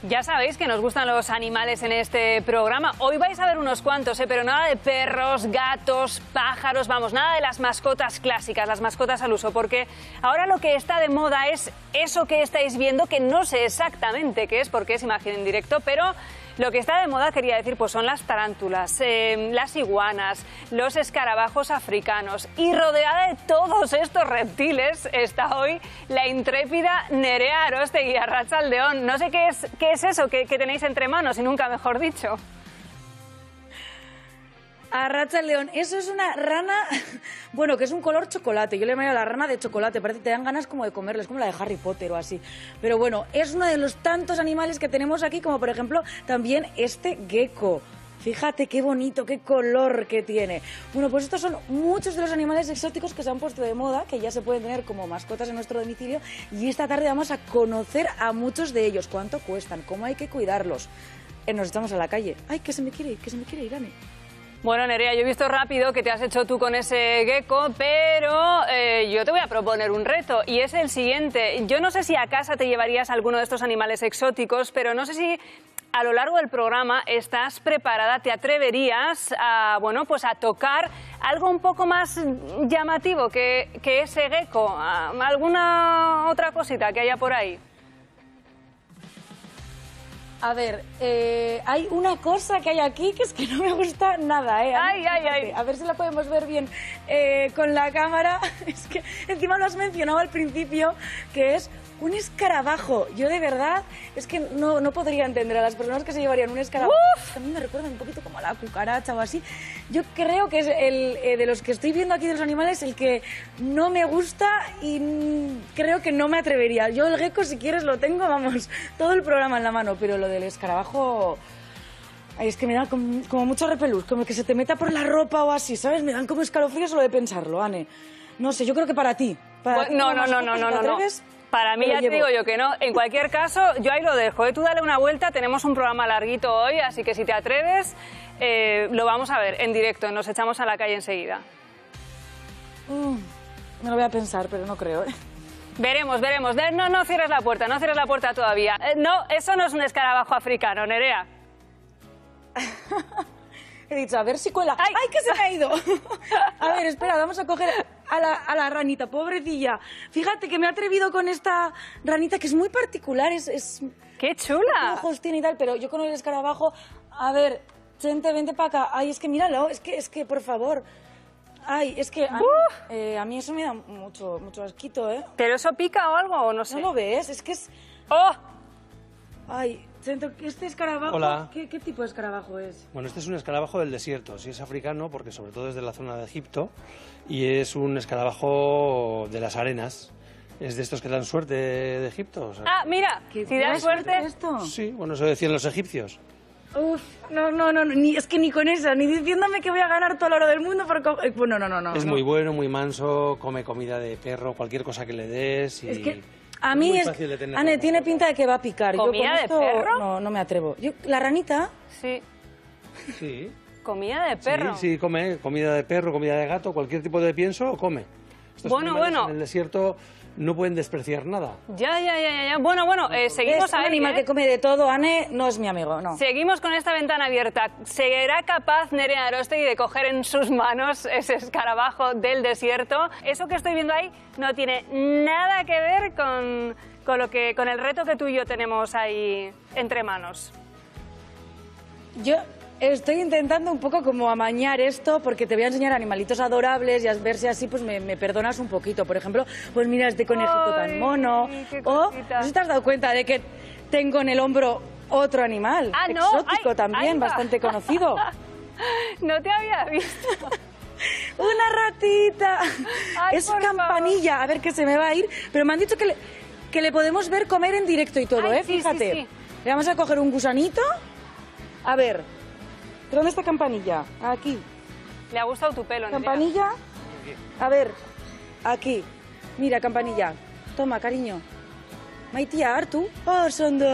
Ya sabéis que nos gustan los animales en este programa. Hoy vais a ver unos cuantos, pero nada de perros, gatos, pájaros, vamos, nada de las mascotas clásicas, las mascotas al uso, porque ahora lo que está de moda es eso que estáis viendo, que no sé exactamente qué es, porque es imagen en directo, pero lo que está de moda, quería decir, pues son las tarántulas, las iguanas, los escarabajos africanos. Y rodeada de todos estos reptiles está hoy la intrépida Nerea Arostegui, Arratsaldeon. No sé qué es eso que tenéis entre manos, y nunca mejor dicho. Arratsaldeon, eso es una rana, bueno, que es un color chocolate. Yo le llamo la rana de chocolate, parece que te dan ganas como de comerla, es como la de Harry Potter o así. Pero bueno, es uno de los tantos animales que tenemos aquí, como por ejemplo también este gecko. Fíjate qué bonito, qué color que tiene. Bueno, pues estos son muchos de los animales exóticos que se han puesto de moda, que ya se pueden tener como mascotas en nuestro domicilio, y esta tarde vamos a conocer a muchos de ellos, cuánto cuestan, cómo hay que cuidarlos. Nos echamos a la calle. Ay, que se me quiere ir, Ane. Bueno, Nerea, yo he visto rápido que te has hecho tú con ese gecko, pero yo te voy a proponer un reto, y es el siguiente. Yo no sé si a casa te llevarías alguno de estos animales exóticos, pero no sé si a lo largo del programa estás preparada, te atreverías a, bueno, pues a tocar algo un poco más llamativo que ese gecko, alguna otra cosita que haya por ahí. A ver, hay una cosa que hay aquí que es que no me gusta nada, ¿eh? Ay. A ver si la podemos ver bien con la cámara. Es que encima lo has mencionado al principio, que es un escarabajo. Yo de verdad es que no podría entender a las personas que se llevarían un escarabajo. A mí me recuerda un poquito como a la cucaracha o así. Yo creo que es el de los que estoy viendo aquí de los animales el que no me gusta y creo que no me atrevería. Yo el gecko, si quieres, lo tengo, vamos, todo el programa en la mano, pero lo del escarabajo... Ay, es que me da como mucho repelús, como que se te meta por la ropa o así, ¿sabes? Me dan como escalofríos solo de pensarlo, Ane. No sé, yo creo que para ti. Para ti no. ¿Atreves? Para mí ya te digo yo que no. En cualquier caso, yo ahí lo dejo. Tú dale una vuelta, tenemos un programa larguito hoy, así que si te atreves, lo vamos a ver en directo. Nos echamos a la calle enseguida. Me lo voy a pensar, pero no creo, ¿eh? Veremos. No cierres la puerta todavía. No, eso no es un escarabajo africano, Nerea. He dicho, a ver si cuela. ¡Ay, que se me ha ido! A ver, espera, vamos a coger a la ranita, pobrecilla. Fíjate que me he atrevido con esta ranita que es muy particular, es... ¡Qué chula! Ojos tiene y tal, pero yo con el escarabajo... A ver, Chente, vente para acá. Ay, es que míralo, es que, por favor... Ay, es que a mí eso me da mucho asquito, ¿eh? ¿Pero eso pica o algo o no sé? ¿No lo ves? Es que es... ¡Oh! Ay, este escarabajo, Hola. ¿Qué tipo de escarabajo es? Bueno, este es un escarabajo del desierto, sí es africano porque sobre todo es de la zona de Egipto y es un escarabajo de las arenas. Es de estos que dan suerte de Egipto. O sea, Mira, si dan suerte... ¿Esto? sí, bueno, eso decían los egipcios. Uf, no, es que ni con esa, ni diciéndome que voy a ganar todo el oro del mundo porque... Bueno, no. Es muy bueno, muy manso, come comida de perro, cualquier cosa que le des y... Es que a mí muy es... fácil de tener. Ane, tiene pinta de que va a picar. ¿Comida de perro? No me atrevo. La ranita... Sí. Sí. ¿Comida de perro? Sí, come comida de perro, comida de gato, cualquier tipo de pienso, come. Estos animales en el desierto no pueden despreciar nada. Ya. Bueno, seguimos ahí. Un animal que come de todo, Ane, no es mi amigo, no. Seguimos con esta ventana abierta. ¿Será capaz Nerea Arostegui de coger en sus manos ese escarabajo del desierto? Eso que estoy viendo ahí no tiene nada que ver con el reto que tú y yo tenemos ahí entre manos. Yo estoy intentando un poco como amañar esto porque te voy a enseñar animalitos adorables y a ver si así pues me perdonas un poquito. Por ejemplo, pues mira este conejito tan mono. O, ¿no te has dado cuenta de que tengo en el hombro otro animal? Exótico también, bastante conocido. No te había visto. ¡Una ratita! Es campanilla. A ver, que se me va a ir. Pero me han dicho que le podemos ver comer en directo y todo, ¿eh? Sí, fíjate. sí. Le vamos a coger un gusanito. A ver, ¿dónde está campanilla? Aquí. Le ha gustado tu pelo, Nerea. ¿Campanilla? A ver, aquí. Mira, campanilla. Toma, cariño. Maitia, Artu. ¡Oh, Sondo!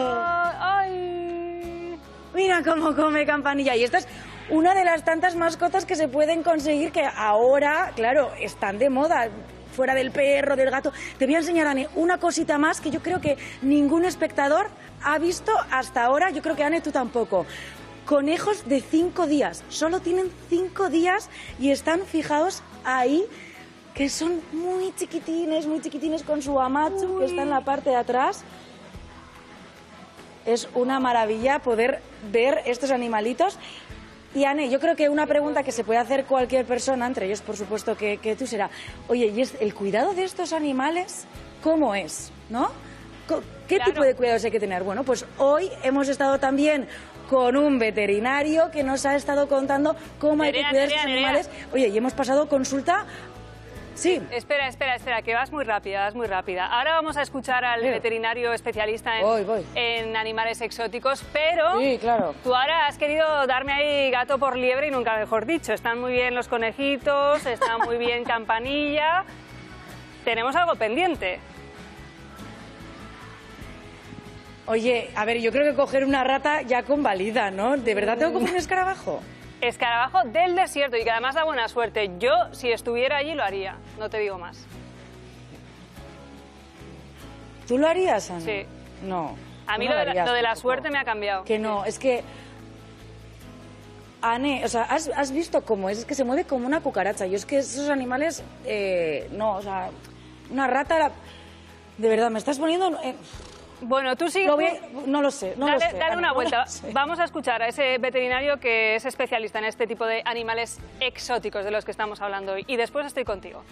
¡Ay! Mira cómo come campanilla. Y esta es una de las tantas mascotas que se pueden conseguir que ahora, claro, están de moda. fuera del perro, del gato. Te voy a enseñar, Ane, una cosita más que yo creo que ningún espectador ha visto hasta ahora. Yo creo que, Ane, tú tampoco. Conejos de 5 días. Solo tienen 5 días y están fijados ahí, que son muy chiquitines con su amachu, que está en la parte de atrás. Es una maravilla poder ver estos animalitos. Y, Ane, yo creo que una pregunta que se puede hacer cualquier persona, entre ellos, por supuesto, que tú será, oye, ¿y el cuidado de estos animales cómo es? ¿No? ¿Qué tipo de cuidados hay que tener? Bueno, pues hoy hemos estado también con un veterinario que nos ha estado contando cómo hay que cuidar estos animales. Oye, y hemos pasado consulta. Sí. Espera, que vas muy rápida. Ahora vamos a escuchar al veterinario especialista en animales exóticos, pero sí, claro, tú ahora has querido darme ahí gato por liebre y nunca mejor dicho. Están muy bien los conejitos, está muy bien Campanilla. Tenemos algo pendiente. Oye, a ver, yo creo que coger una rata ya convalida, ¿no? ¿De verdad tengo que coger un escarabajo? Escarabajo del desierto y que además da buena suerte. Yo, si estuviera allí, lo haría. No te digo más. ¿Tú lo harías, Ana? Sí. No. A mí lo de la suerte me ha cambiado. Que no, es que... Ane, o sea, ¿has visto cómo es? Es que se mueve como una cucaracha. Yo es que esos animales... no, o sea, una rata... De verdad, me estás poniendo... Bueno, tú sigue. No lo sé, no lo sé. Dale una vuelta. No lo sé. Vamos a escuchar a ese veterinario que es especialista en este tipo de animales exóticos de los que estamos hablando hoy. Y después estoy contigo.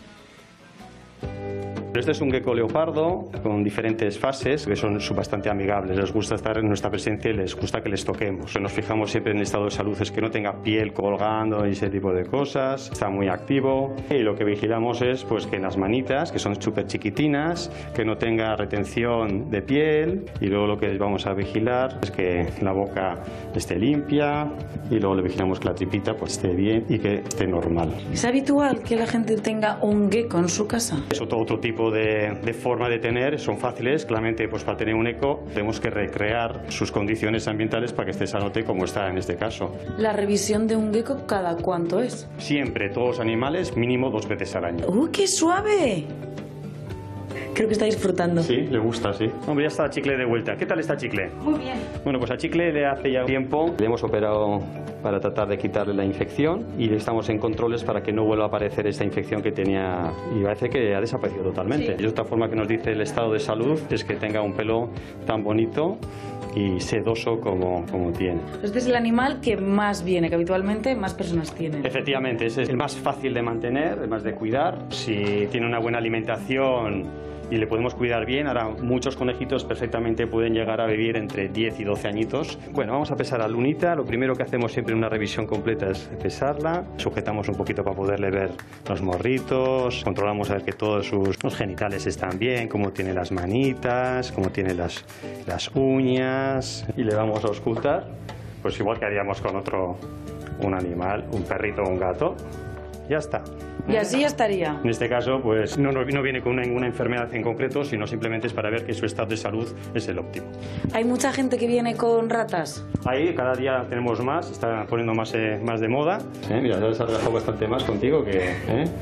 Este es un gecko leopardo con diferentes fases que son bastante amigables. Les gusta estar en nuestra presencia y les gusta que les toquemos. Nos fijamos siempre en el estado de salud, es que no tenga piel colgando y ese tipo de cosas. Está muy activo y lo que vigilamos es pues que en las manitas, que son súper chiquitinas, que no tenga retención de piel, y luego lo que vamos a vigilar es que la boca esté limpia y luego le vigilamos que la tripita pues esté bien y que esté normal. ¿Es habitual que la gente tenga un gecko en su casa? Es otro tipo de forma de tener, son fáciles, claramente pues para tener un gecko tenemos que recrear sus condiciones ambientales para que esté sanote como está en este caso. ¿La revisión de un gecko cada cuánto es? Siempre, todos los animales, mínimo 2 veces al año. ¡Uy, qué suave! Creo que está disfrutando. Sí, le gusta, sí. Hombre, ya está Chicle de vuelta. ¿Qué tal está Chicle? Muy bien. Bueno, pues a Chicle le hace ya tiempo le hemos operado para tratar de quitarle la infección y estamos en controles para que no vuelva a aparecer esta infección que tenía y parece que ha desaparecido totalmente. Sí. Y otra forma que nos dice el estado de salud es que tenga un pelo tan bonito y sedoso como tiene. Este es el animal que más viene, que habitualmente más personas tienen. Efectivamente, ese es el más fácil de mantener, el más de cuidar. Si tiene una buena alimentación y le podemos cuidar bien, ahora muchos conejitos perfectamente pueden llegar a vivir entre 10 y 12 añitos. Bueno, vamos a pesar a Lunita. Lo primero que hacemos siempre en una revisión completa es pesarla. Sujetamos un poquito para poderle ver los morritos. Controlamos a ver que todos sus genitales están bien, cómo tiene las manitas, cómo tiene las uñas. Y le vamos a auscultar, pues igual que haríamos con un animal, un perrito o un gato. Ya está. Y así ya estaría. En este caso, pues no viene con ninguna enfermedad en concreto, sino simplemente es para ver que su estado de salud es el óptimo. ¿Hay mucha gente que viene con ratas? Ahí cada día tenemos más, está poniendo más de moda. Mira, ya les ha relajado bastante más contigo que...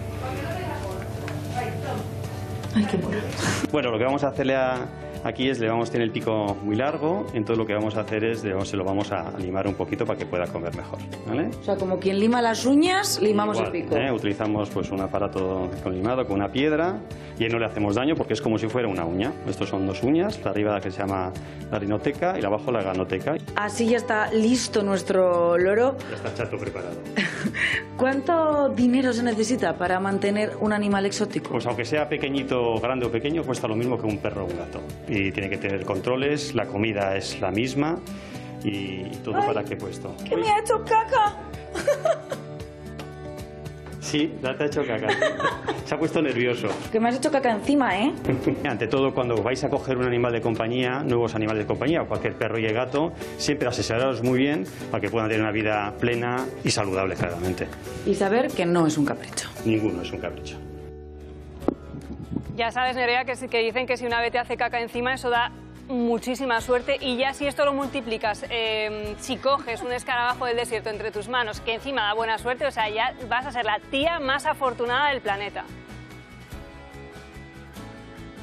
Ay, qué bueno. Bueno, lo que vamos a hacerle aquí es, tiene el pico muy largo, entonces lo que vamos a hacer es, se lo vamos a limar un poquito para que pueda comer mejor, ¿vale? O sea, como quien lima las uñas, limamos el pico. Utilizamos pues un aparato con limado, con una piedra, y no le hacemos daño porque es como si fuera una uña. Estos son 2 uñas, la arriba que se llama la rinoteca y la abajo la ganoteca. Así ya está listo nuestro loro. Ya está chato preparado. ¿Cuánto dinero se necesita para mantener un animal exótico? Pues aunque sea pequeñito, grande o pequeño, cuesta lo mismo que un perro o un gato. Y tiene que tener controles, la comida es la misma y todo. Ay, ¿para qué puesto? ¡Que me ha hecho caca! Sí, ya te ha hecho caca. Se ha puesto nervioso. Que me has hecho caca encima, ¿eh? Ante todo, cuando vais a coger un animal de compañía, nuevos animales de compañía, o cualquier perro y gato, siempre asesoraros muy bien para que puedan tener una vida plena y saludable, claramente. Y saber que no es un capricho. Ninguno es un capricho. Ya sabes, Nerea, que dicen que si una vez te hace caca encima, eso da muchísima suerte. Y ya si esto lo multiplicas, si coges un escarabajo del desierto entre tus manos, que encima da buena suerte, o sea, ya vas a ser la tía más afortunada del planeta.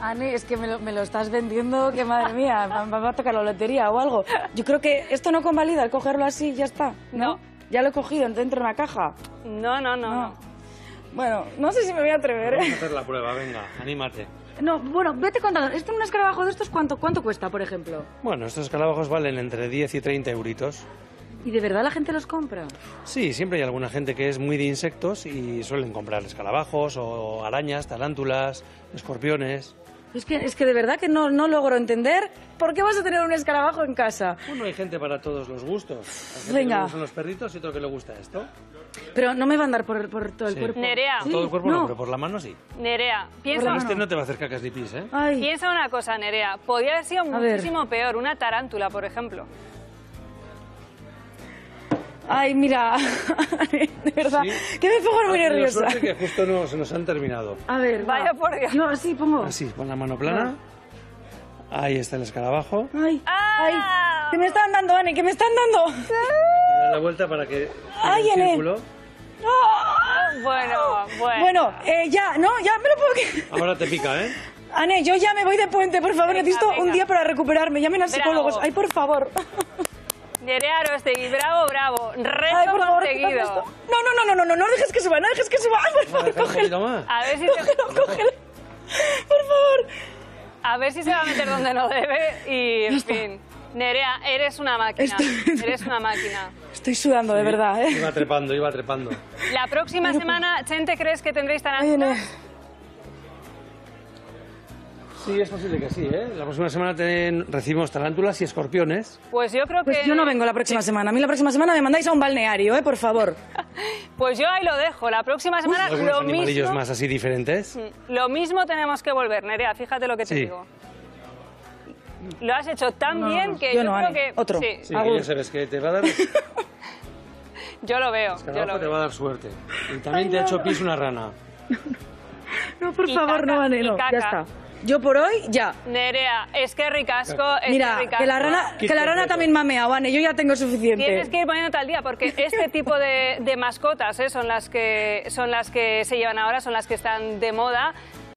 Ane, es que me lo estás vendiendo, que madre mía, me va a tocar la lotería o algo. Yo creo que esto no convalida el cogerlo así y ya está, ¿no? Ya lo he cogido dentro de una caja. No. Bueno, no sé si me voy a atrever, Vamos a hacer la prueba, venga, anímate. No, bueno, vete contando. Un escarabajo de estos, ¿cuánto cuesta, por ejemplo? Bueno, estos escarabajos valen entre 10 y 30 euritos. ¿Y de verdad la gente los compra? Sí, siempre hay alguna gente que es muy de insectos y suelen comprar escarabajos o arañas, tarántulas, escorpiones. Es que de verdad que no logro entender por qué vas a tener un escarabajo en casa. Bueno, hay gente para todos los gustos. Hay gente Venga. que le gustan los perritos y otro que le gusta esto. Pero no me va a andar por todo el Sí. cuerpo. Nerea. Por todo el cuerpo no, pero por la mano sí. Nerea, Por la mano. Este no te va a hacer cacas ni pis, ¿eh? Ay, piensa una cosa, Nerea. Podría haber sido A ver. muchísimo peor, una tarántula, por ejemplo. ay, mira, de verdad, Sí. que me pongo muy Ha tenido nerviosa. suerte que justo no, se nos han terminado. A ver, Vaya va. por Dios. Yo así pongo. Así, pon la mano plana. Ahí está el escarabajo. Ay, ¡Ah! ay, que me están dando, Ane, que me están dando. Y da la vuelta para que Ay, gire el Ane. círculo. Bueno. Bueno, ya, no, ya me lo puedo... Ahora te pica, ¿eh? Ane, yo ya me voy de puente, por favor, Venga, necesito un venga. día para recuperarme. Llamen a Bravo. psicólogos. Ay, por favor. Nerea Arostegui, bravo. Reto Ay, por favor, conseguido. quítame esto. No dejes que suba, no dejes que suba. Ay, por Vamos a favor, dejar un cógelo. poquito más. A ver si se, Cógelo. Por favor. a ver si se va a meter donde no debe y, en fin. Nerea, eres una máquina. Eres una máquina. Estoy sudando, de verdad, ¿eh? Iba trepando. La próxima semana, Chente, ¿crees que tendréis Ay, tarántulas? Ane. Sí, es posible que sí, ¿eh? La próxima semana recibimos tarántulas y escorpiones. Pues yo creo Pues que... yo no vengo la próxima semana. A mí la próxima semana me mandáis a un balneario, por favor. Pues yo ahí lo dejo. La próxima semana Algunos lo animalillos mismo... más así diferentes. Lo mismo tenemos que volver, Nerea, fíjate lo que te Sí. digo. Lo has hecho tan bien que yo yo no, creo Ane. que... Otro. Sí, Sí, que Agur. ya sabes que te va a dar... yo lo veo. Escarabajo te va a dar suerte. Y también te ha hecho pis una rana. No, por Y favor, caca, no, Ane, y no. caca. Ya está. Yo por hoy, ya. Nerea, es que ricasco, es Mira, ricasco. que la rana también mamea, Ane. Yo ya tengo suficiente. Tienes que ir poniéndote al día porque este tipo de mascotas son las que se llevan ahora, son las que están de moda.